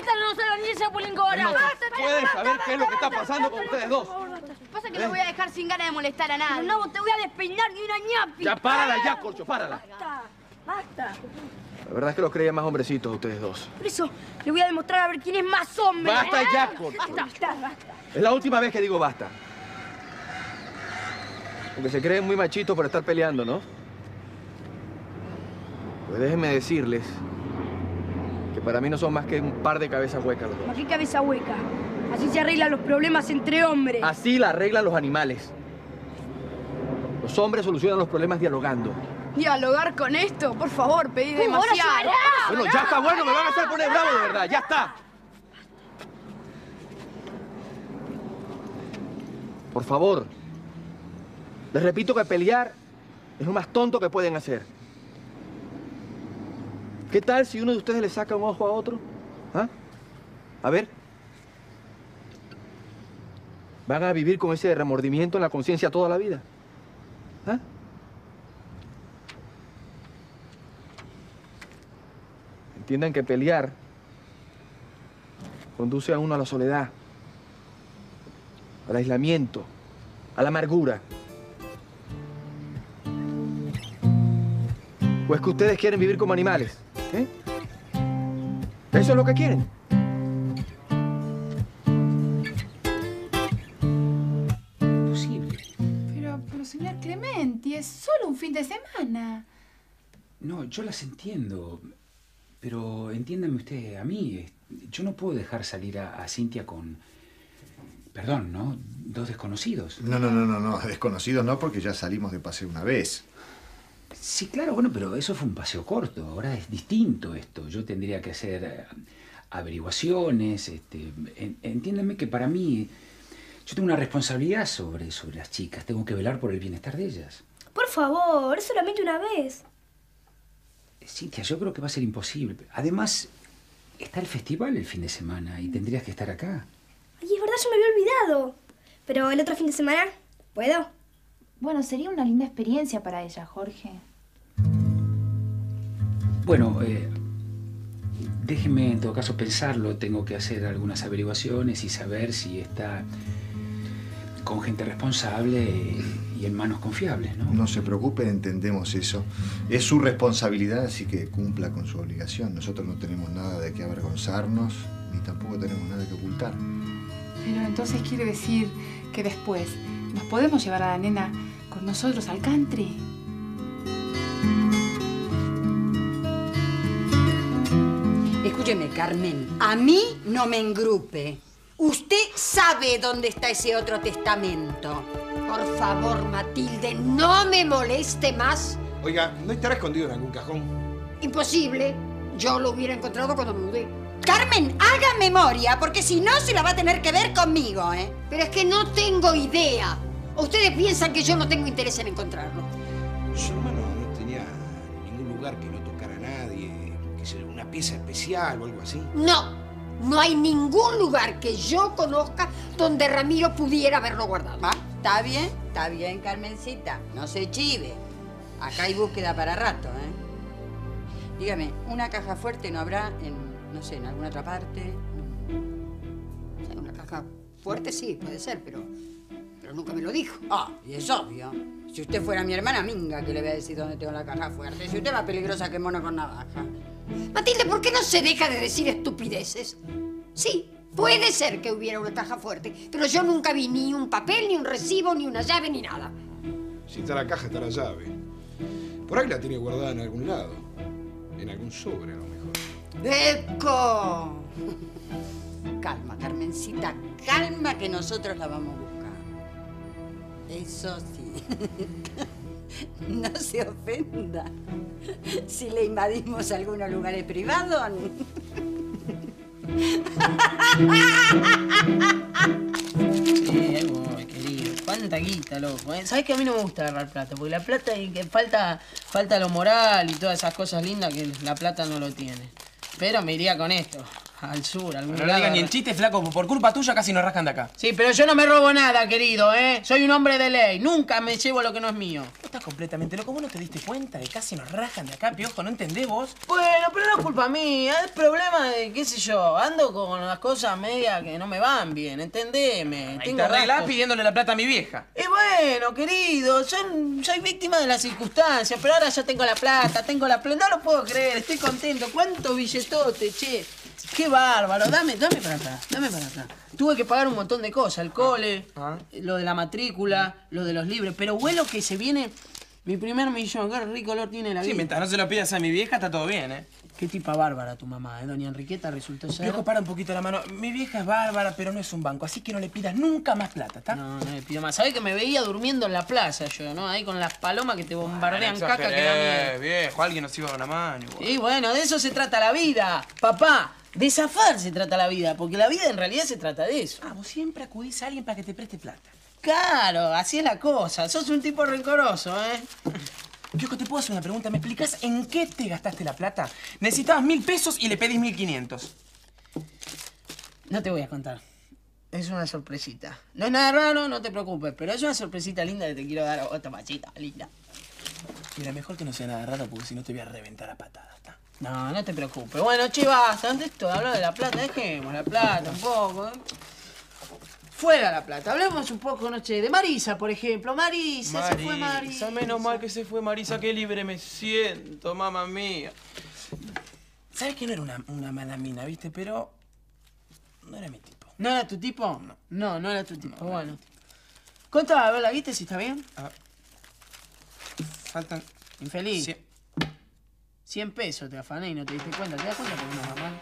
esta no se va ni ese pulingo ahora. ¿Puedes saber qué es lo que está pasando con ustedes dos? Pasa que no voy a dejar sin ganas de molestar a nadie. No, te voy a despeinar ni una ñapi. Ya, párala ya, Corcho, párala. Basta. La verdad es que los creía más hombrecitos ustedes dos. Por eso le voy a demostrar a ver quién es más hombre. ¡Basta ya, Corcho! Basta. Es la última vez que digo basta. Porque se creen muy machitos por estar peleando, ¿no? Pues déjenme decirles que para mí no son más que un par de cabezas huecas los dos. ¿Qué cabeza hueca? Así se arreglan los problemas entre hombres. Así la arreglan los animales. Los hombres solucionan los problemas dialogando. ¿Dialogar con esto? Por favor, pedí demasiado. Bueno, ya está bueno, me van a hacer poner bravo de verdad, ya está. Por favor, les repito que pelear es lo más tonto que pueden hacer. ¿Qué tal si uno de ustedes le saca un ojo a otro? ¿Ah? A ver. ¿Van a vivir con ese remordimiento en la conciencia toda la vida? ¿Ah? Entiendan que pelear conduce a uno a la soledad, al aislamiento, a la amargura. ¿O es que ustedes quieren vivir como animales? ¿Eh? ¿Eso es lo que quieren? Imposible. Pero señor Clementi, es solo un fin de semana. No, yo las entiendo. Pero entiéndame usted, a mí, yo no puedo dejar salir a Cintia con... Perdón, ¿no? Dos desconocidos. No, desconocidos no, porque ya salimos de paseo una vez. Sí, claro, bueno, pero eso fue un paseo corto. Ahora es distinto esto. Yo tendría que hacer averiguaciones. Entiéndeme que para mí... Yo tengo una responsabilidad sobre las chicas. Tengo que velar por el bienestar de ellas. Por favor, es solamente una vez. Cintia, yo creo que va a ser imposible. Además, está el festival el fin de semana y tendrías que estar acá. Ay, es verdad, yo me había olvidado. Pero el otro fin de semana, ¿puedo? Bueno, sería una linda experiencia para ella, Jorge. Bueno, déjeme en todo caso pensarlo. Tengo que hacer algunas averiguaciones y saber si está con gente responsable y en manos confiables, ¿no? No se preocupe, entendemos eso. Es su responsabilidad, así que cumpla con su obligación. Nosotros no tenemos nada de qué avergonzarnos, ni tampoco tenemos nada que ocultar. Pero entonces quiere decir que después nos podemos llevar a la nena con nosotros al country. Escúcheme, Carmen, a mí no me engrupe. Usted sabe dónde está ese otro testamento. Por favor, Matilde, no me moleste más. Oiga, ¿no estará escondido en algún cajón? Imposible. Yo lo hubiera encontrado cuando me mudé. Carmen, haga memoria, porque si no se la va a tener que ver conmigo, ¿eh? Pero es que no tengo idea. Ustedes piensan que yo no tengo interés en encontrarlo. Su hermano no tenía ningún lugar que no tocara a nadie, que sea una pieza especial o algo así. No hay ningún lugar que yo conozca donde Ramiro pudiera haberlo guardado. Ah, está bien, Carmencita. No se chive. Acá hay búsqueda para rato, ¿eh? Dígame, ¿una caja fuerte no habrá en, no sé, en alguna otra parte? Una caja fuerte sí, puede ser, pero nunca me lo dijo. Ah, y es obvio. Si usted fuera mi hermana minga, que le voy a decir dónde tengo la caja fuerte. Si usted es más peligrosa que mono con navaja. Matilde, ¿por qué no se deja de decir estupideces? Sí, puede ser que hubiera una caja fuerte, pero yo nunca vi ni un papel, ni un recibo, ni una llave, ni nada. Si está la caja, está la llave. Por ahí la tiene guardada en algún lado. En algún sobre, a lo mejor. ¡Eco! Calma, Carmencita, calma, que nosotros la vamos a buscar. Eso sí. No se ofenda si le invadimos algunos lugares privados. Sí, ahí voy, querido. ¿Cuánta guita, loco? ¿Sabés que a mí no me gusta agarrar plata? Porque la plata y que falta lo moral y todas esas cosas lindas que la plata no lo tiene. Pero me iría con esto. Al sur, algún No lado. le digas ni el chiste, flaco. Por culpa tuya casi nos rascan de acá. Sí, pero yo no me robo nada, querido, ¿eh? Soy un hombre de ley. Nunca me llevo lo que no es mío. Vos estás completamente loco. ¿Vos no te diste cuenta de casi nos rascan de acá, piojo? ¿No entendés vos? Bueno, pero no es culpa mía. Es problema de, qué sé yo, ando con las cosas medias que no me van bien, entendeme. Ahí te arreglás pidiéndole la plata a mi vieja. Y bueno, querido, soy víctima de las circunstancias, pero ahora ya tengo la plata, no lo puedo creer, estoy contento. ¿Cuánto billetote, che? Qué bárbaro, dame para acá, dame para acá. Tuve que pagar un montón de cosas, el cole, lo de la matrícula, lo de los libros, pero bueno que se viene mi primer millón, qué rico olor tiene la vida. Sí, mientras no se lo pidas a mi vieja, está todo bien, ¿eh? Qué tipa bárbara tu mamá, Doña Enriqueta resultó ser... Viejo, para un poquito la mano. Mi vieja es bárbara, pero no es un banco, así que no le pidas nunca más plata, ¿está? No le pido más. ¿Sabés que me veía durmiendo en la plaza yo, no? Ahí con las palomas que te bombardean caca que da miedo. Viejo, alguien nos iba a una mano. Y bueno, de eso se trata la vida, papá. De zafar se trata la vida, porque la vida en realidad se trata de eso. Ah, vos siempre acudís a alguien para que te preste plata. Claro, así es la cosa. Sos un tipo rencoroso, ¿eh? Viejo, ¿te puedo hacer una pregunta? ¿Me explicás en qué te gastaste la plata? Necesitabas 1000 pesos y le pedís 1500. No te voy a contar. Es una sorpresita. No es nada raro, no te preocupes, pero es una sorpresita linda que te quiero dar a otra machita linda. Mira, mejor que no sea nada raro porque si no te voy a reventar a patadas, ¿está? No, no te preocupes. Bueno, che, basta. Antes de esto, hablar de la plata, dejemos la plata un poco, ¿eh? Fuera la plata. Hablemos un poco, no sé, de Marisa, por ejemplo. Marisa, se fue Marisa. Menos mal que se fue Marisa, qué libre me siento, mamá mía. Sabes que no era una mala mina, ¿viste? Pero no era mi tipo. ¿No era tu tipo? No. No era tu tipo. No, bueno. Contá, a ver, ¿la viste si está bien? Faltan... Infeliz. 100 pesos te afané y no te diste cuenta. ¿Te das cuenta por una mamá?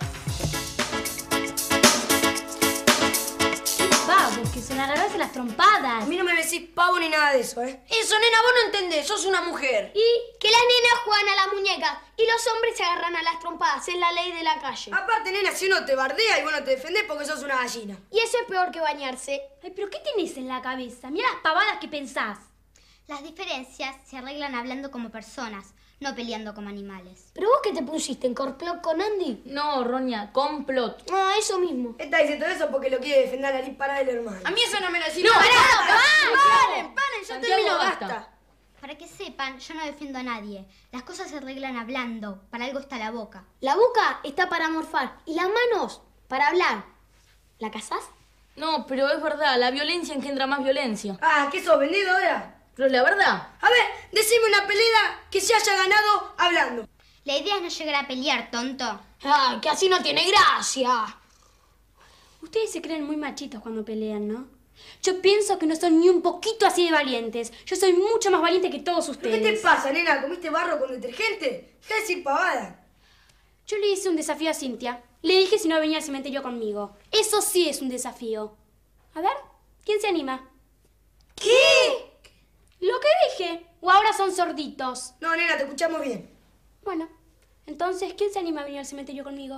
Vamos, que se largarse las trompadas. A mí no me decís pavo ni nada de eso, ¿eh? Eso, nena, vos no entendés, sos una mujer. Y que las nenas juegan a la muñeca y los hombres se agarran a las trompadas. Es la ley de la calle. Aparte, nena, si uno te bardea y vos no te defendés porque sos una gallina. Y eso es peor que bañarse. Ay, pero ¿qué tenés en la cabeza? Mira las pavadas que pensás. Las diferencias se arreglan hablando como personas, no peleando como animales. ¿Pero vos qué te pusiste? ¿En complot con Andy? No, Roña, complot. Ah, eso mismo. Está diciendo eso porque lo quiere defender a la disparada del hermano. A mí eso no me lo decís. No, ¡Paren, yo Santiago, termino, basta. basta! Para que sepan, yo no defiendo a nadie. Las cosas se arreglan hablando. Para algo está la boca. La boca está para morfar y las manos para hablar. ¿La casás? No, pero es verdad, la violencia engendra más violencia. Ah, ¿qué sos, vendido ahora? Pero es la verdad. A ver, decime una pelea que se haya ganado hablando. La idea es no llegar a pelear, tonto. Ay, que así no tiene gracia. Ustedes se creen muy machitos cuando pelean, ¿no? Yo pienso que no son ni un poquito así de valientes. Yo soy mucho más valiente que todos ustedes. ¿Qué te pasa, nena? ¿Comiste barro con detergente? Deja de decir pavada. Yo le hice un desafío a Cintia. Le dije si no venía al cementerio conmigo. Eso sí es un desafío. A ver, ¿quién se anima? ¿Qué? Lo que dije. ¿O ahora son sorditos? No, nena, te escuchamos bien. Bueno, entonces, ¿quién se anima a venir al cementerio conmigo?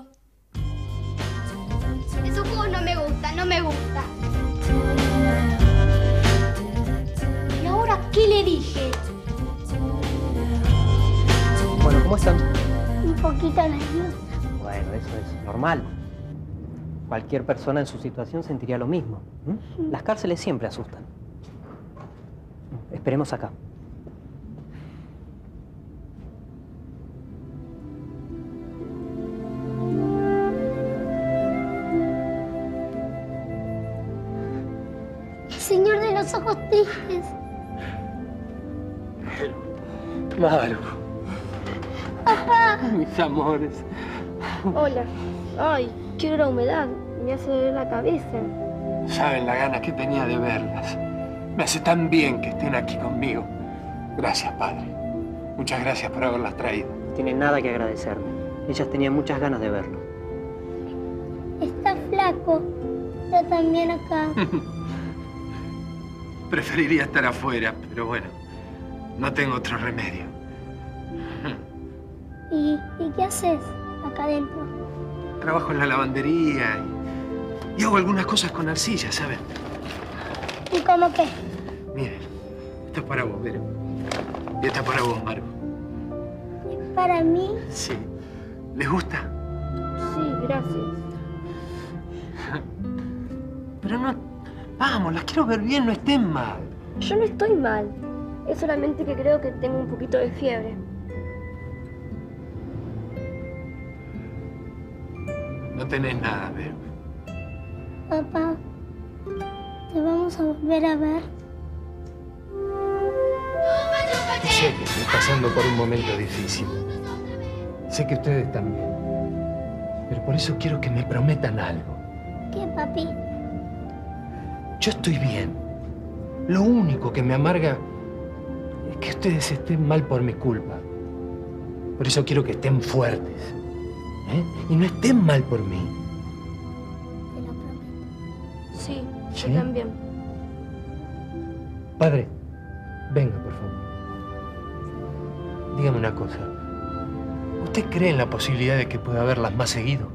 Esos juegos no me gustan, no me gustan. ¿Y ahora qué le dije? Bueno, ¿cómo están? Un poquito nerviosa. Bueno, eso es normal. Cualquier persona en su situación sentiría lo mismo. Las cárceles siempre asustan. Esperemos acá. Señor de los ojos tristes. Maru. Papá. Mis amores. Hola. Ay, quiero la humedad. Me hace doler la cabeza. Saben la gana que tenía de verlas. Me hace tan bien que estén aquí conmigo. Gracias, padre. Muchas gracias por haberlas traído. No tienen nada que agradecerme. Ellas tenían muchas ganas de verlo. Está flaco. Yo también acá. Preferiría estar afuera, pero bueno, no tengo otro remedio. ¿Y qué haces acá adentro? Trabajo en la lavandería y hago algunas cosas con arcilla, ¿saben? ¿Y cómo qué? Miren, esto es para vos, Vero. Y esta es para vos, Margo. ¿Para mí? Sí. ¿Les gusta? Sí, gracias. Pero no... Vamos, las quiero ver bien, no estén mal. Yo no estoy mal. Es solamente que creo que tengo un poquito de fiebre. No tenés nada, Vero. Papá, ¿te vamos a volver a ver? Sé que estoy pasando por un momento difícil. Sé que ustedes también. Pero por eso quiero que me prometan algo. ¿Qué, papi? Yo estoy bien. Lo único que me amarga es que ustedes estén mal por mi culpa. Por eso quiero que estén fuertes. ¿Eh? Y no estén mal por mí. Te lo prometo. Sí, ¿Sí? yo también. Padre, venga, por favor. Dígame una cosa. ¿Usted cree en la posibilidad de que pueda verlas más seguido?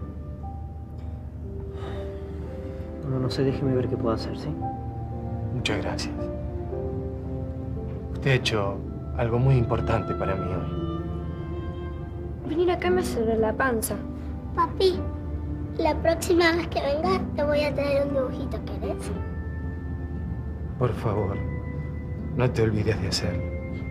Bueno, no sé, déjeme ver qué puedo hacer, ¿sí? Muchas gracias. Usted ha hecho algo muy importante para mí hoy. Venir acá me hace doler la panza. Papi, la próxima vez que vengas te voy a traer un dibujito, ¿querés? Por favor, no te olvides de hacerlo.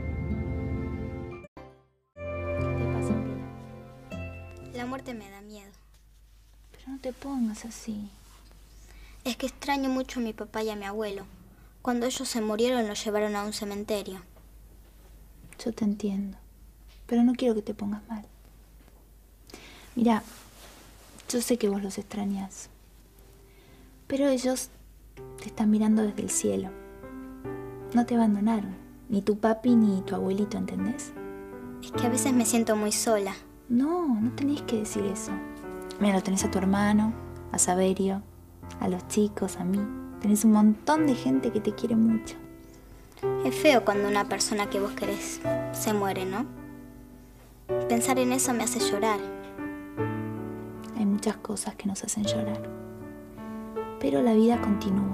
¿Qué te pasa, Pilar? La muerte me da miedo. Pero no te pongas así. Es que extraño mucho a mi papá y a mi abuelo. Cuando ellos se murieron, los llevaron a un cementerio. Yo te entiendo, pero no quiero que te pongas mal. Mira, yo sé que vos los extrañas, pero ellos te están mirando desde el cielo. No te abandonaron, ni tu papi ni tu abuelito, ¿entendés? Es que a veces me siento muy sola. No, no tenés que decir eso. Mira, lo tenés a tu hermano, a Saverio, a los chicos, a mí. Tenés un montón de gente que te quiere mucho. Es feo cuando una persona que vos querés se muere, ¿no? Pensar en eso me hace llorar. Hay muchas cosas que nos hacen llorar. Pero la vida continúa.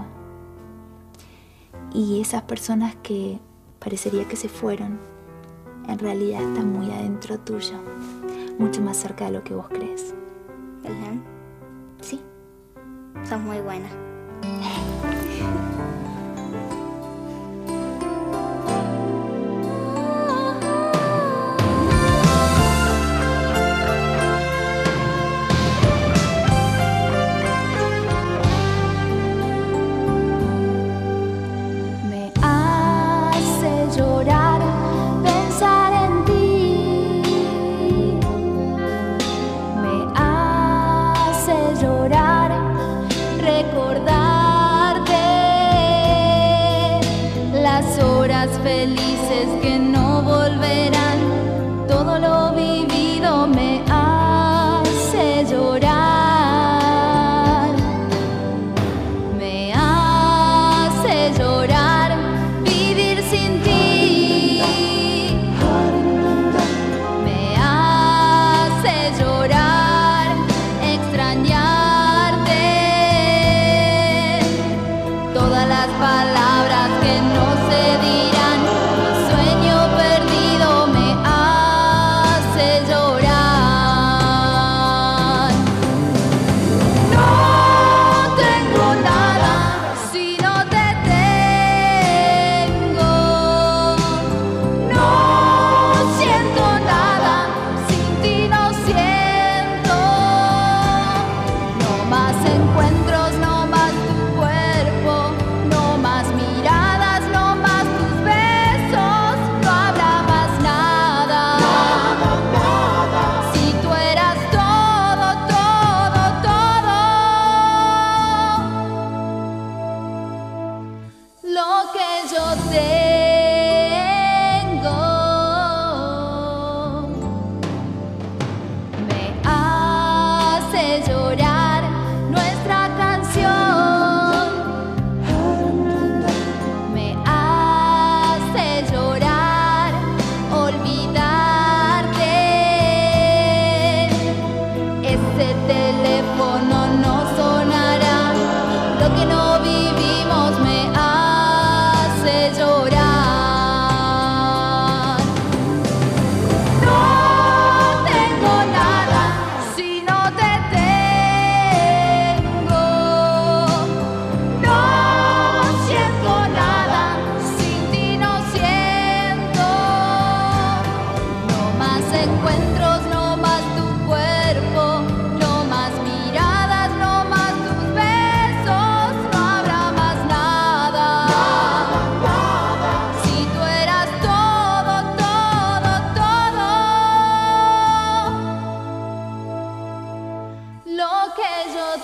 Y esas personas que parecería que se fueron, en realidad están muy adentro tuyo. Mucho más cerca de lo que vos crees. ¿Belén? Sí. Sos muy buena. Me hace llorar pensar en ti. Me hace llorar recordar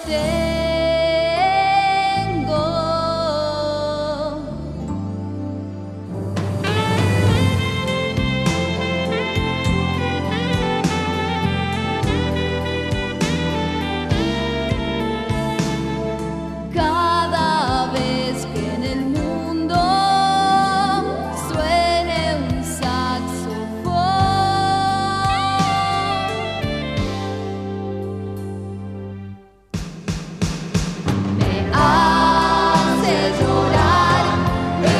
Cada vez que en el mundo suene un saxofón, me hace llorar mi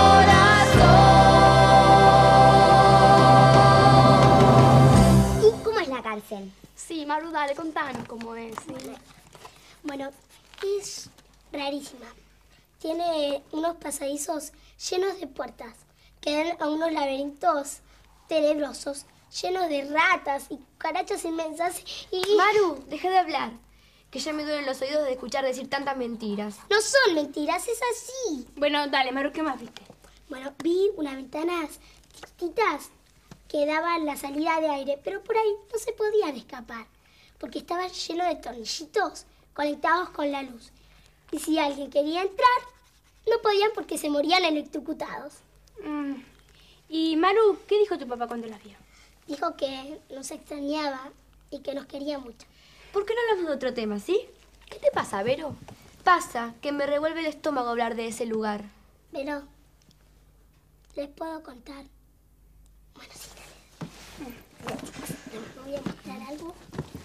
corazón. ¿Y cómo es la cárcel? Sí, Maru, dale, contanos cómo es. Sí. Bueno, es rarísima. Tiene unos pasadizos llenos de puertas que dan a unos laberintos tenebrosos, llenos de ratas y cucarachas inmensas y... Maru, deja de hablar. Que ya me duelen los oídos de escuchar decir tantas mentiras. No son mentiras, es así. Bueno, dale, Maru, ¿qué más viste? Bueno, vi unas ventanas chiquititas que daban la salida de aire, pero por ahí no se podían escapar, porque estaban llenos de tornillitos conectados con la luz. Y si alguien quería entrar, no podían porque se morían electrocutados. Y Maru, ¿qué dijo tu papá cuando las vio? Dijo que nos extrañaba y que nos quería mucho. ¿Por qué no hablamos de otro tema, sí? ¿Qué te pasa, Vero? Pasa que me revuelve el estómago hablar de ese lugar. Pero, ¿les puedo contar? Bueno, sí, dale. Les voy a mostrar algo.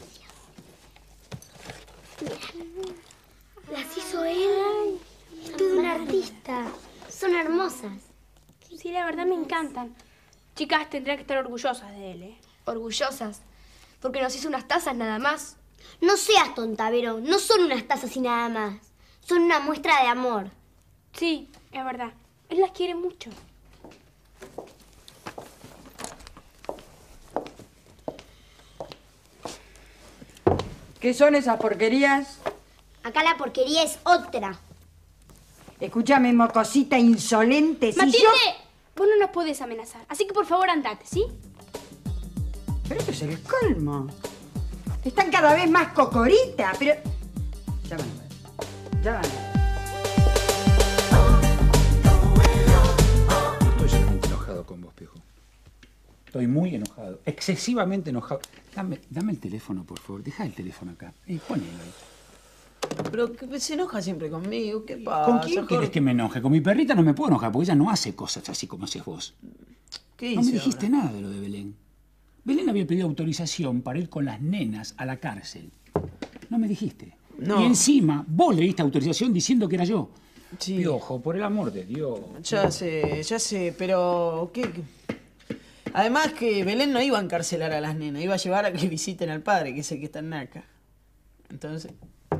Mira, las hizo él. Es todo un artista. Son hermosas. Sí, la verdad me encantan. Chicas, tendrían que estar orgullosas de él, ¿eh? Orgullosas. Porque nos hizo unas tazas nada más. No seas tonta, Vero. No son unas tazas y nada más. Son una muestra de amor. Sí, es verdad. Él las quiere mucho. ¿Qué son esas porquerías? Acá la porquería es otra. Escúchame, mocosita insolente. Si Matilde, yo... vos no nos podés amenazar. Así que por favor andate, ¿sí? Pero esto es el colmo. Están cada vez más cocoritas, pero... Ya van. Ya van. Estoy solamente enojado con vos, Pejo. Estoy muy enojado. Excesivamente enojado. Dame el teléfono, por favor. Deja el teléfono acá. Ponelo ahí. Pero que se enoja siempre conmigo. ¿Qué pasa? ¿Con quién querés que me enoje? Con mi perrita no me puedo enojar porque ella no hace cosas así como haces vos. ¿Qué No me hice dijiste ahora? nada de lo de Belén. Belén había pedido autorización para ir con las nenas a la cárcel. No me dijiste. No. Y encima, vos le diste autorización diciendo que era yo. Sí. Piojo, por el amor de Dios. Ya sé, pero... ¿qué? Además que Belén no iba a encarcelar a las nenas, iba a llevar a que visiten al padre, que es el que está en Naca. Entonces...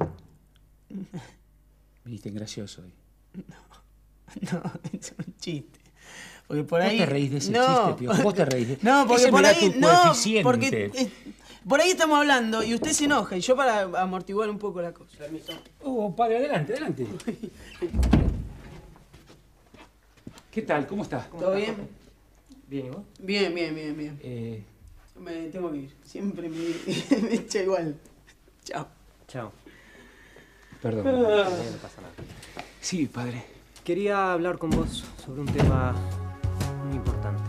Viniste gracioso hoy. No, es un chiste. Porque por Vos ahí... te reís de ese chiste, Piojo. Vos te reís de... No, porque Ese por me da ahí... tu No, coeficiente. porque... por ahí estamos hablando y usted se enoja y yo para amortiguar un poco la cosa. Padre, adelante. ¿Qué tal? ¿Cómo estás? ¿Todo bien? Bien, ¿y vos? Bien. Me tengo que ir. Siempre me echa igual. Chao. Chao. Perdón. No pasa nada. Sí, padre. Quería hablar con vos sobre un tema muy importante.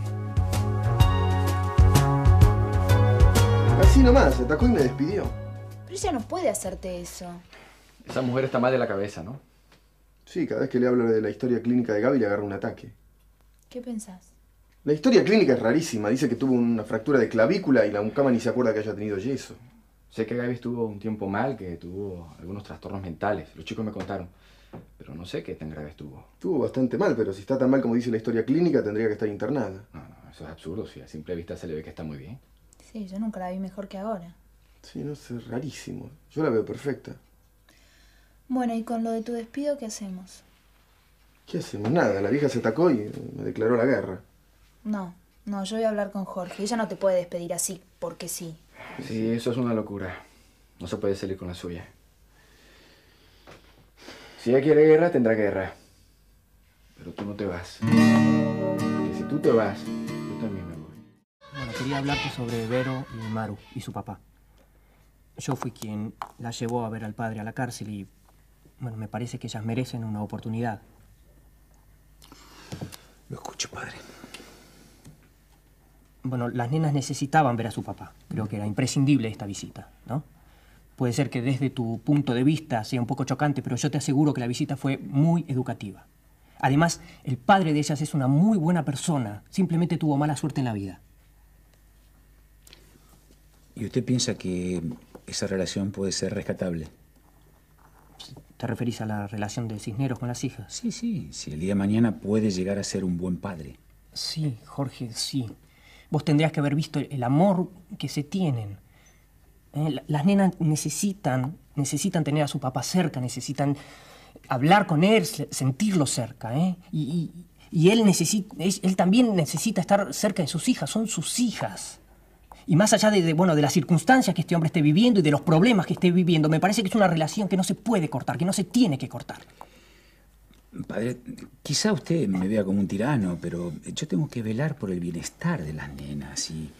Así nomás, se atacó y me despidió. Pero ella no puede hacerte eso. Esa mujer está mal de la cabeza, ¿no? Sí, cada vez que le hablo de la historia clínica de Gaby le agarra un ataque. ¿Qué pensás? La historia clínica es rarísima. Dice que tuvo una fractura de clavícula y la mucama ni se acuerda que haya tenido yeso. Sé que Gaby estuvo un tiempo mal, que tuvo algunos trastornos mentales. Los chicos me contaron. Pero no sé qué tan grave estuvo. Estuvo bastante mal, pero si está tan mal como dice la historia clínica, tendría que estar internada. No, eso es absurdo. Si a simple vista se le ve que está muy bien. Sí, yo nunca la vi mejor que ahora. Sí, no sé, rarísimo. Yo la veo perfecta. Bueno, y con lo de tu despido, ¿qué hacemos? ¿Qué hacemos? Nada. La vieja se atacó y me declaró la guerra. No, yo voy a hablar con Jorge. Ella no te puede despedir así, porque sí. Sí, eso es una locura. No se puede salir con la suya. Si ella quiere guerra, tendrá guerra. Pero tú no te vas. Porque si tú te vas, yo también me voy. Bueno, quería hablarte sobre Vero y Maru y su papá. Yo fui quien la llevó a ver al padre a la cárcel y, bueno, me parece que ellas merecen una oportunidad. Lo escucho, padre. Bueno, las nenas necesitaban ver a su papá. Creo que era imprescindible esta visita, ¿no? Puede ser que desde tu punto de vista sea un poco chocante, pero yo te aseguro que la visita fue muy educativa. Además, el padre de ellas es una muy buena persona. Simplemente tuvo mala suerte en la vida. ¿Y usted piensa que esa relación puede ser rescatable? ¿Te referís a la relación de Cisneros con las hijas? Sí, sí. Si el día de mañana puede llegar a ser un buen padre. Sí, Jorge, sí. Vos tendrías que haber visto el amor que se tienen. Las nenas necesitan tener a su papá cerca, necesitan hablar con él, sentirlo cerca, ¿eh? Y él también necesita estar cerca de sus hijas, son sus hijas. Y más allá de las circunstancias que este hombre esté viviendo y de los problemas que esté viviendo, me parece que es una relación que no se puede cortar, que no se tiene que cortar. Padre, quizá usted me vea como un tirano, pero yo tengo que velar por el bienestar de las nenas. Y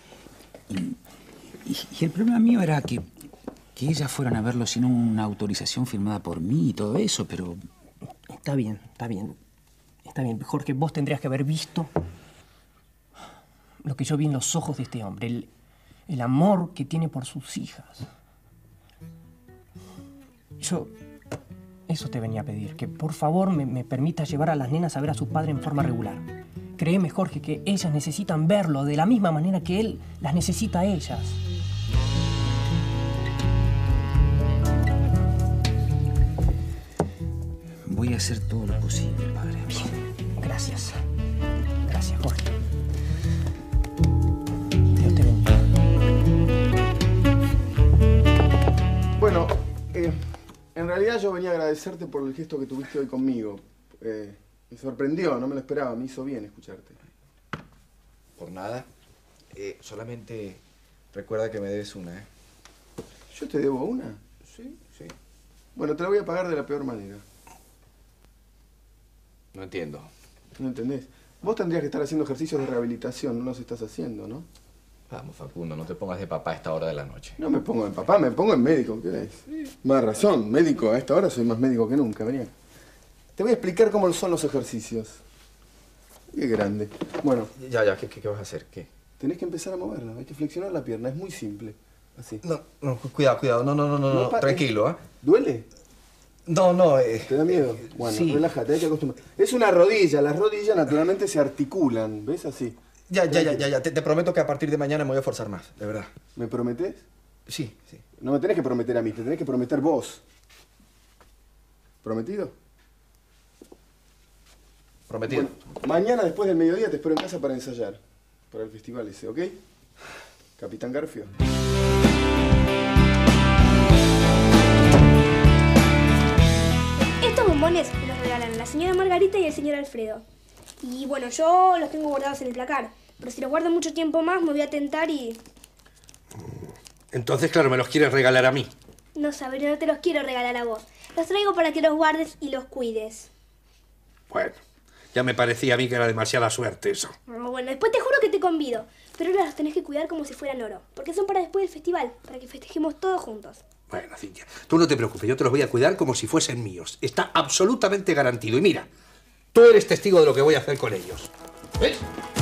el problema mío era que ellas fueran a verlo sin una autorización firmada por mí y todo eso, pero... Está bien, está bien. Está bien, Jorge, vos tendrías que haber visto lo que yo vi en los ojos de este hombre, el amor que tiene por sus hijas. Yo eso te venía a pedir, que por favor me permitas llevar a las nenas a ver a su padre en forma regular. Créeme, Jorge, que ellas necesitan verlo de la misma manera que él las necesita a ellas. Voy a hacer todo lo posible, padre. Bien, gracias. Gracias, Jorge. Dios te bendiga. Bueno, en realidad yo venía a agradecerte por el gesto que tuviste hoy conmigo. Me sorprendió, no me lo esperaba, me hizo bien escucharte. Por nada. Solamente recuerda que me debes una, ¿eh? ¿Yo te debo una? Sí, sí. Bueno, te la voy a pagar de la peor manera. No entiendo. ¿No entendés? Vos tendrías que estar haciendo ejercicios de rehabilitación, no los estás haciendo, ¿no? Vamos, Facundo, no te pongas de papá a esta hora de la noche. No me pongo en papá, me pongo en médico, ¿qué es? Más razón, médico, a esta hora soy más médico que nunca, venía. Te voy a explicar cómo son los ejercicios. Qué grande. Bueno. Ya, ¿qué vas a hacer? ¿Qué? Tenés que empezar a moverla, hay que flexionar la pierna, es muy simple. Así. No, cuidado, no, tranquilo, ¿eh? ¿Duele? No. ¿Te da miedo? Bueno, sí. Relájate, hay que acostumbrar. Es una rodilla, las rodillas naturalmente se articulan, ¿ves? Así. Ya. Te prometo que a partir de mañana me voy a esforzar más, de verdad. ¿Me prometés? Sí. No me tenés que prometer a mí, te tenés que prometer vos. ¿Prometido? Prometido. Bueno, mañana después del mediodía te espero en casa para ensayar. Para el festival ese, ¿ok? Capitán Garfio. Estos bombones me los regalan la señora Margarita y el señor Alfredo. Y bueno, yo los tengo guardados en el placar. Pero si los guardo mucho tiempo más, me voy a tentar y... Entonces, claro, me los quieres regalar a mí. No, Sabrina, no te los quiero regalar a vos. Los traigo para que los guardes y los cuides. Bueno, ya me parecía a mí que era demasiada suerte eso. Bueno, después te juro que te convido. Pero ahora los tenés que cuidar como si fueran oro. Porque son para después del festival, para que festejemos todos juntos. Bueno, Cintia, tú no te preocupes, yo te los voy a cuidar como si fuesen míos. Está absolutamente garantido. Y mira, tú eres testigo de lo que voy a hacer con ellos. ¿Ves?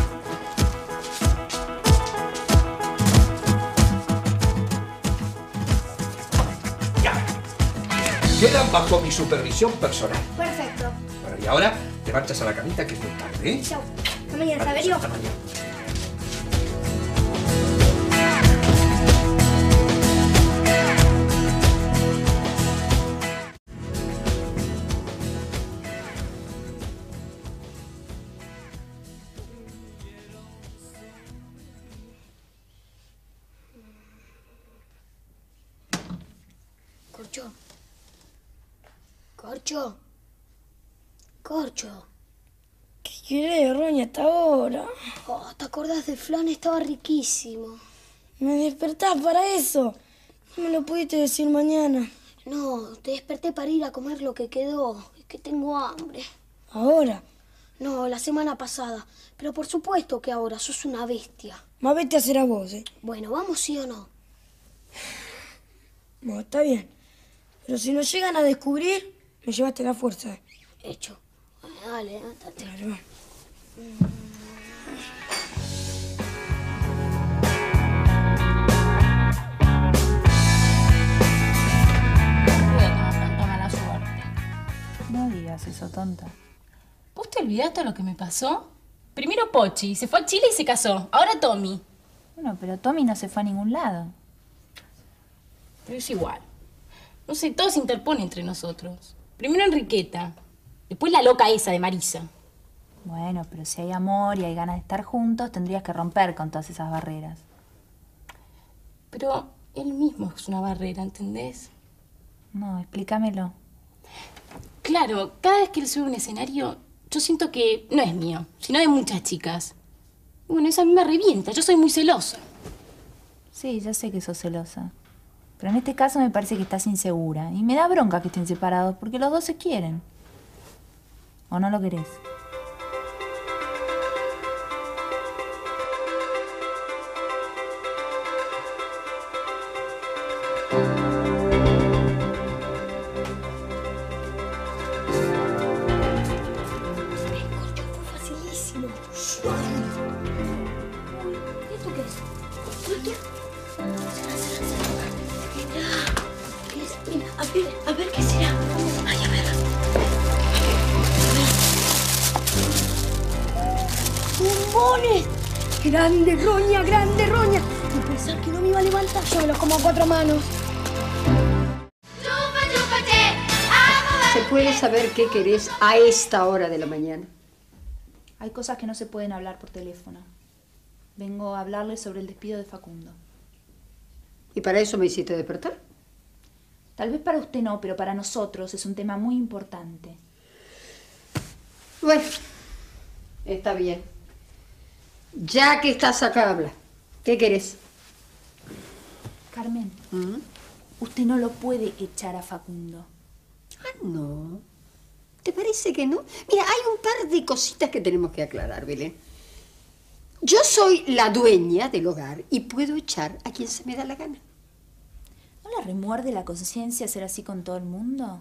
Ya. Quedan bajo mi supervisión personal. Perfecto. Bueno, y ahora te marchas a la camita que es muy tarde, ¿eh? Chao. Hasta mañana, Saberio. Hasta mañana. Corcho. ¿Qué querés, Roña, hasta ahora? Oh, ¿te acordás de flan? Estaba riquísimo. ¿Me despertás para eso? No me lo pudiste decir mañana. No, te desperté para ir a comer lo que quedó. Es que tengo hambre. ¿Ahora? No, la semana pasada. Pero por supuesto que ahora, sos una bestia. Más bestia serás vos, ¿eh? Bueno, ¿vamos sí o no? No, está bien. Pero si nos llegan a descubrir, me llevaste la fuerza. Hecho. Dale, levántate. Claro. Tanta mala suerte. No digas eso, tonta. ¿Vos te olvidaste de lo que me pasó? Primero Pochi, se fue a Chile y se casó. Ahora Tommy. Bueno, pero Tommy no se fue a ningún lado. Pero es igual. No sé, todo se interpone entre nosotros. Primero Enriqueta, después la loca esa de Marisa. Bueno, pero si hay amor y hay ganas de estar juntos, tendrías que romper con todas esas barreras. Pero él mismo es una barrera, ¿entendés? No, explícamelo. Claro, cada vez que él sube a un escenario, yo siento que no es mío, sino de muchas chicas. Y bueno, eso a mí me revienta, yo soy muy celosa. Sí, yo sé que sos celosa. Pero en este caso me parece que estás insegura. Y me da bronca que estén separados, porque los dos se quieren. ¿O no lo querés? Facilísimo. ¿Esto qué es? ¿Qué es? Mira, a ver qué será. Ay, a ver. ¡Bombones! ¡Grande roña, grande roña! Y pensar que no me iba a levantar, yo me los como a 4 manos. ¿Se puede saber qué querés a esta hora de la mañana? Hay cosas que no se pueden hablar por teléfono. Vengo a hablarles sobre el despido de Facundo. ¿Y para eso me hiciste despertar? Tal vez para usted no, pero para nosotros es un tema muy importante. Bueno, está bien. Ya que estás acá, habla. ¿Qué querés? Carmen, usted no lo puede echar a Facundo. Ah, no. ¿Te parece que no? Mira, hay un par de cositas que tenemos que aclarar, Belén. Yo soy la dueña del hogar y puedo echar a quien se me da la gana. ¿No le remuerde la conciencia ser así con todo el mundo?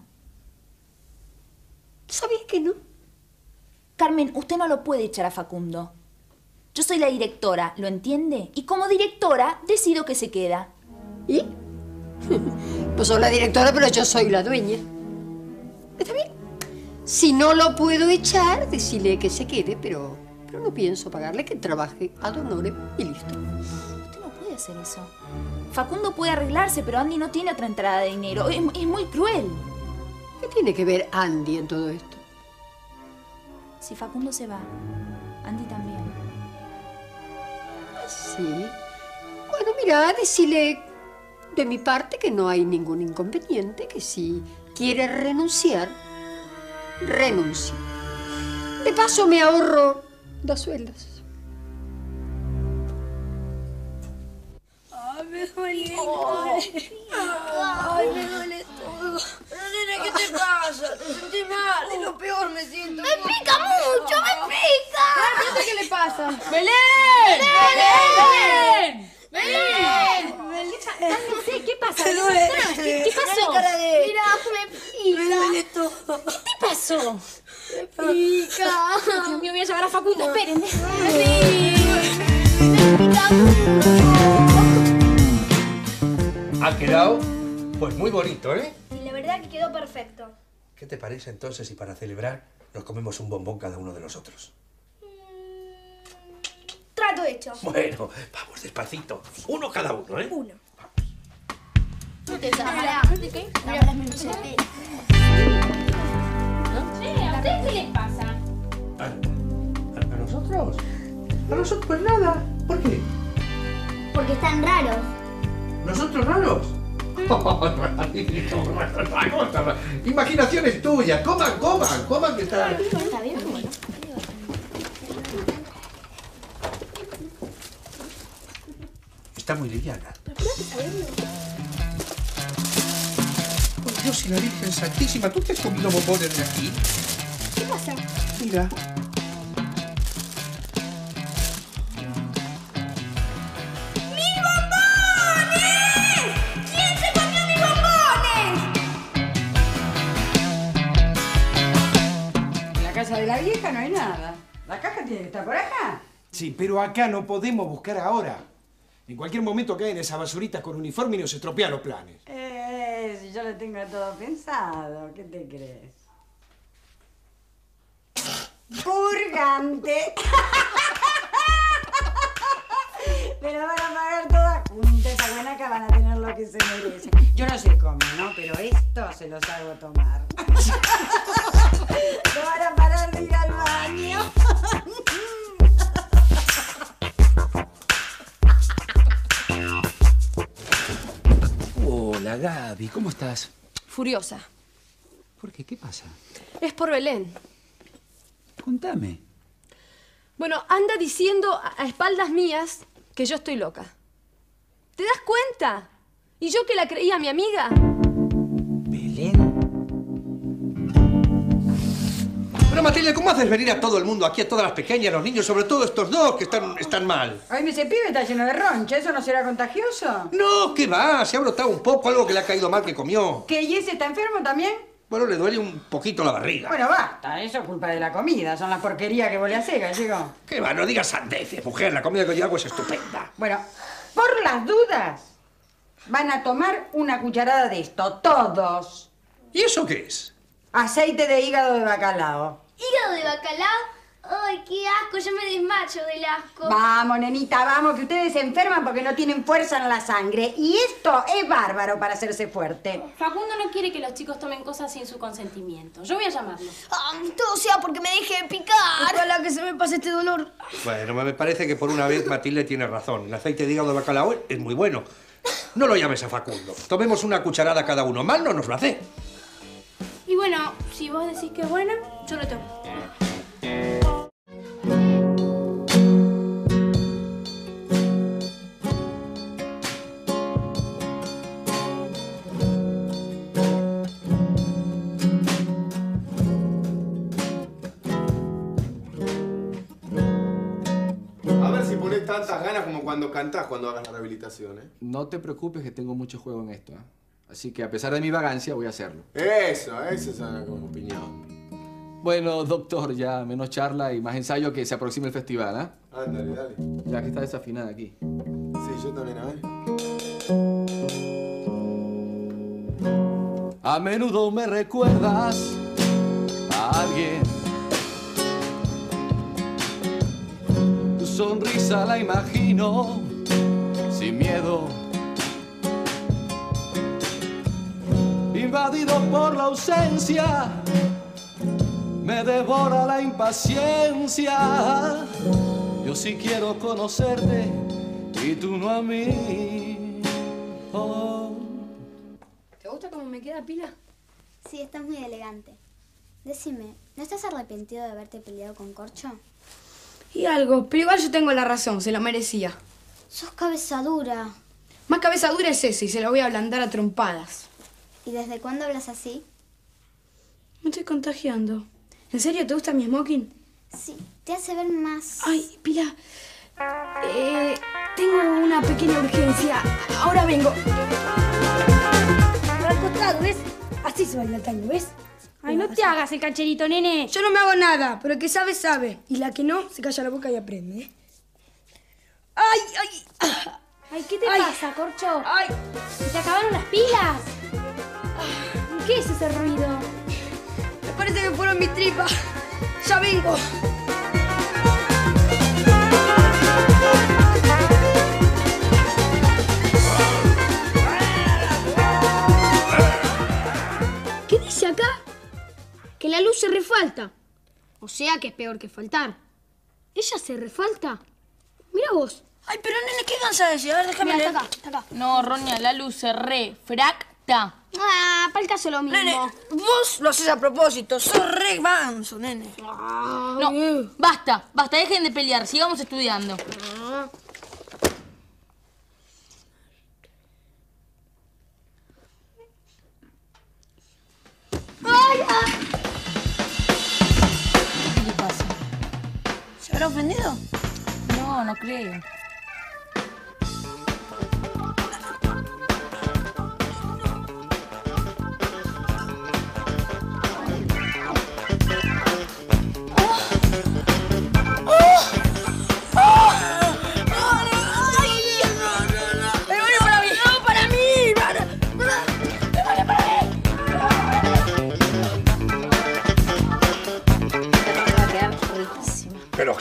¿Sabías que no? Carmen, usted no lo puede echar a Facundo. Yo soy la directora, ¿lo entiende? Y como directora decido que se queda. ¿Y? Pues soy la directora, pero yo soy la dueña. ¿Está bien? Si no lo puedo echar, decirle que se quede, pero no pienso pagarle, que trabaje ad honorem y listo. Usted no puede hacer eso. Facundo puede arreglarse, pero Andy no tiene otra entrada de dinero. Es muy cruel. ¿Qué tiene que ver Andy en todo esto? Si Facundo se va, Andy también. Sí. Bueno, mira, decirle de mi parte que no hay ningún inconveniente, que si quiere renunciar, renuncie. De paso me ahorro 2 sueldos. Ay, me duele. Ay, me duele todo. Pero nene, ¿qué te pasa? Te sentí mal. Es lo peor, me siento. ¡Me pica mucho! ¡Me pica! ¿Qué le pasa? ¡Belén! ¡Belén! ¡Belén! Cálmese, ¿qué pasa? Me duele. ¿Qué pasó? Mira, me pica. Me duele todo. ¿Qué te pasó? Me pica. Dios mío, voy a llevar a Facundo. Esperen. Ha quedado, pues muy bonito, ¿eh? Y la verdad que quedó perfecto. ¿Qué te parece entonces si para celebrar nos comemos un bombón cada uno de nosotros? Trato hecho. Bueno, vamos despacito. Uno cada uno, ¿eh? Uno. No te sabes. Mira las minucias. ¿A ustedes qué les pasa? ¿A nosotros? ¿A nosotros? Pues nada. ¿Por qué? Porque están raros. ¿Nosotros raros? Imaginaciones tuyas. Coman, que está... Está bien, bueno. Está muy liviana. Por Dios y la Virgen Santísima, ¿tú te has comido bombones de aquí? ¿Qué pasa? Mira. ¡Mis bombones! ¿Quién se comió mis bombones? casa de la vieja no hay nada. La caja tiene que estar por acá. Sí, pero acá no podemos buscar ahora. En cualquier momento caen esas basuritas con uniforme y nos estropean los planes. Si yo lo tengo todo pensado, ¿qué te crees? ¡Purgante! Pero van a pagar todas juntas, esa guanaca van a tener lo que se merecen. Yo no sé cómo, ¿no? Pero esto se los hago tomar. No van a parar de ir al baño. Hola, Gaby, ¿cómo estás? Furiosa. ¿Por qué? ¿Qué pasa? Es por Belén. Contame. Bueno, anda diciendo a espaldas mías que yo estoy loca. ¿Te das cuenta? ¿Y yo que la creía mi amiga? Pero Matilde, ¿cómo haces venir a todo el mundo aquí, a todas las pequeñas, los niños, sobre todo estos dos que están mal? Ay, ese pibe está lleno de roncha, ¿eso no será contagioso? No, ¿qué va? Se ha brotado un poco, algo que le ha caído mal que comió. ¿Que y ese está enfermo también? Bueno, le duele un poquito la barriga. Bueno, basta, eso es culpa de la comida, son las porquerías que vos le haces, gallego. ¿Qué va? No digas sandeces, mujer, la comida que yo hago es estupenda. Bueno, por las dudas, van a tomar una cucharada de esto, todos. ¿Y eso qué es? Aceite de hígado de bacalao. ¿Hígado de bacalao? ¡Ay, qué asco! Yo me desmacho del asco. Vamos, nenita, vamos, que ustedes se enferman porque no tienen fuerza en la sangre. Y esto es bárbaro para hacerse fuerte. Facundo no quiere que los chicos tomen cosas sin su consentimiento. Yo voy a llamarlo. Todo sea porque me deje de picar. Ojalá que se me pase este dolor. Bueno, me parece que por una vez Matilde tiene razón. El aceite de hígado de bacalao es muy bueno. No lo llames a Facundo. Tomemos una cucharada cada uno. Mal no nos lo hace. Y bueno, si vos decís que es buena, yo lo tomo. A ver si pones tantas ganas como cuando cantás cuando hagas la rehabilitación, ¿eh? No te preocupes que tengo mucho juego en esto, ¿eh? Así que a pesar de mi vagancia voy a hacerlo. Esa es una opinión. Bueno, doctor, ya menos charla y más ensayo que se aproxime el festival, ¿ah? ¿Eh? Ándale, dale. Ya que está desafinada aquí. Sí, yo también, a ver. A menudo me recuerdas a alguien. Tu sonrisa la imagino sin miedo. Invadido por la ausencia, me devora la impaciencia. Yo sí quiero conocerte y tú no a mí. Oh. ¿Te gusta cómo me queda, Pila? Sí, estás muy elegante. Decime, ¿no estás arrepentido de haberte peleado con Corcho? Y algo, pero igual yo tengo la razón, se lo merecía. Sos cabeza dura. Más cabeza dura es ese y se lo voy a ablandar a trompadas. ¿Y desde cuándo hablas así? Me estoy contagiando. ¿En serio te gusta mi smoking? Sí, te hace ver más... Ay, Pila, tengo una pequeña urgencia. Ahora vengo. Por al costado, ¿ves? Así se baila el tango, ¿ves? Ay, no te hagas el cancherito, nene. Yo no me hago nada, pero el que sabe, sabe. Y la que no, se calla la boca y aprende, ¿eh? ¡Ay, ay! Ay, ¿qué te pasa, Corcho? ¡Ay! ¿Se te acabaron las pilas? ¿Qué es ese ruido? Me parece que fueron mis tripas. ¡Ya vengo! ¿Qué dice acá? Que la luz se refalta. O sea que es peor que faltar. ¿Ella se refalta? Mira vos. Ay, pero nene, ¿qué cansada de decir? A ver, déjame leer. Está acá, está acá. No, Roña, la luz se refracta. Ah, para el caso lo mismo. Nene, vos lo haces a propósito. Sos re manso, nene. No, basta, dejen de pelear, sigamos estudiando. ¡Ay! ¿Qué le pasa? ¿Se habrá ofendido? No, no creo.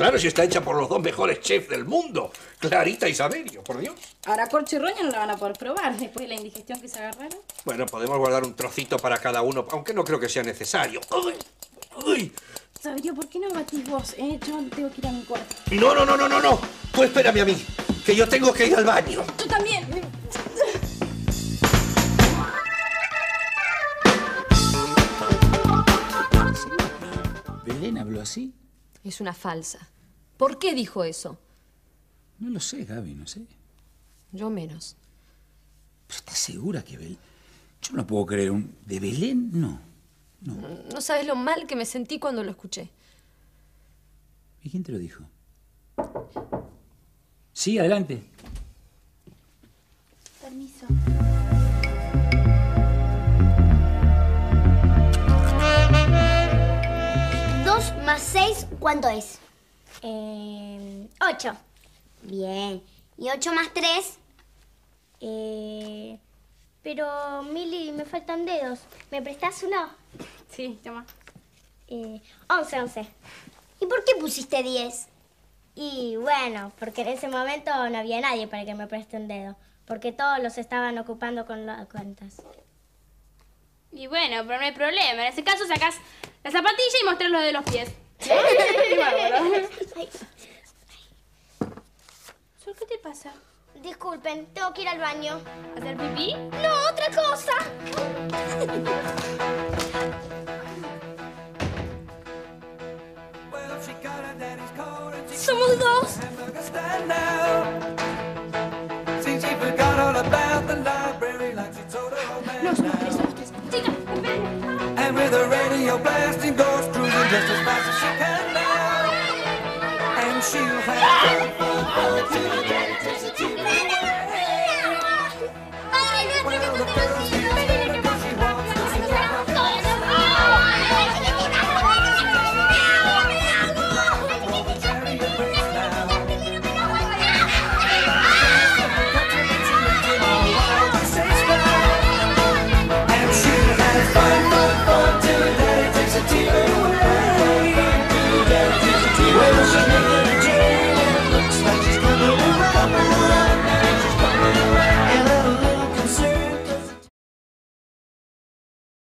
claro, si está hecha por los dos mejores chefs del mundo, Clarita y Saverio, por Dios. Ahora Corcho y Roña no la van a poder probar después de la indigestión que se agarraron. Bueno, podemos guardar un trocito para cada uno, aunque no creo que sea necesario. ¡Uy! ¡Uy! Saberio, ¿por qué no batís vos? Yo tengo que ir a mi cuarto. No. Tú espérame a mí, que yo tengo que ir al baño. Yo también. ¿Belén habló así? Es una falsa. ¿Por qué dijo eso? No lo sé, Gaby, no sé. Yo menos. ¿Pero estás segura que Belén? Yo no puedo creer ¿De Belén? No. No sabes lo mal que me sentí cuando lo escuché. ¿Y quién te lo dijo? Sí, adelante. Permiso. ¿2 más 6 cuánto es? 8. Bien. ¿Y 8 más 3? Pero, Mili, me faltan dedos. ¿Me prestás uno? Sí, toma. 11. ¿Y por qué pusiste 10? Y bueno, porque en ese momento no había nadie para que me preste un dedo. Porque todos los estaban ocupando con las cuentas. Y bueno, pero no hay problema. En ese caso sacás la zapatilla y mostrás lo de los pies. Qué bárbaro. Sol, ¿qué te pasa? Disculpen, tengo que ir al baño. ¿Hacer pipí? No, otra cosa. Somos 2. No, somos 3, somos 3. Chicas, esperen. And with the radio blasting, goes cruising just as fast as she can now. And she'll have fun till the daddy takes her to the way. Madre, no,